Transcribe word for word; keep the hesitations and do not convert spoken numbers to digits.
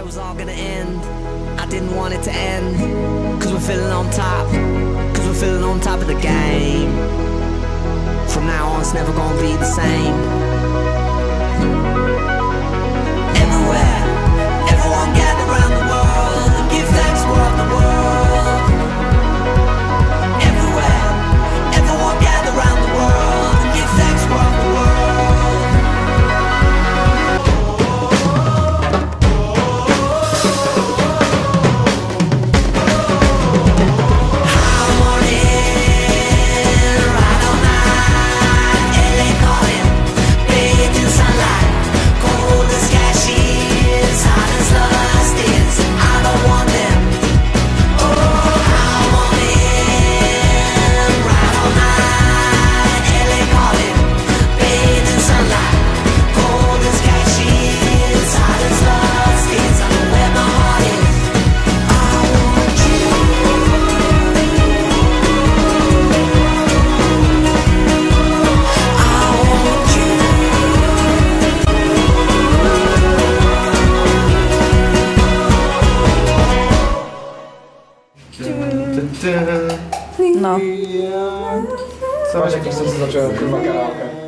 it was all gonna end. I didn't want it to end. Cause we're feeling on top. Cause we're feeling on top of the game. From now on it's never gonna be the same. Everywhere, everyone gather around the world and give thanks for all the world. Everywhere, everyone gather around the world and give thanks for all the world. No. Zobacz, jak chcę zacząłem kurwa karaoke.